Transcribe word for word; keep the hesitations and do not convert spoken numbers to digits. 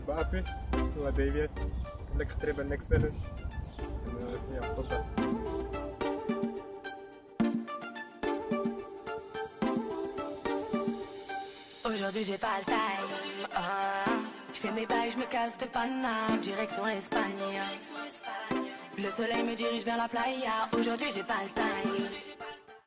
بقى هو ديفيس لك تقريبا next level. يا تفضل. Aujourd'hui j'ai pas le time, ah. Je fais mes bails, je me casse de Paname, direction Espagne. Le soleil me dirige vers la playa, aujourd'hui j'ai pas le time.